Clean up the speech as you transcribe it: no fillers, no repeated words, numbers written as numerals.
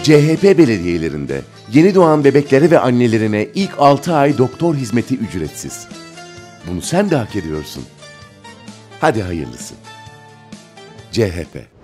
CHP belediyelerinde yeni doğan bebeklere ve annelerine ilk 6 ay doktor hizmeti ücretsiz. Bunu sen de hak ediyorsun. Hadi hayırlısı. CHP